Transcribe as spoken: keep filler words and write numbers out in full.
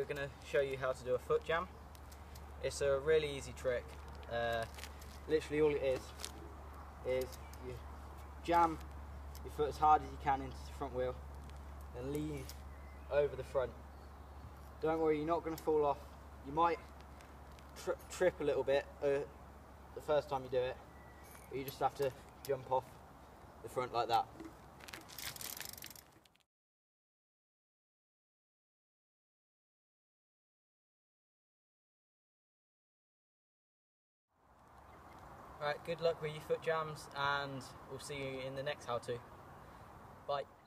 going to show you how to do a foot jam. It's a really easy trick. Uh, literally all it is, is you jam your foot as hard as you can into the front wheel and lean over the front. Don't worry, you're not going to fall off. You might tri trip a little bit uh, the first time you do it, but you just have to jump off the front like that. Right, good luck with your foot jams, and we'll see you in the next how to. Bye.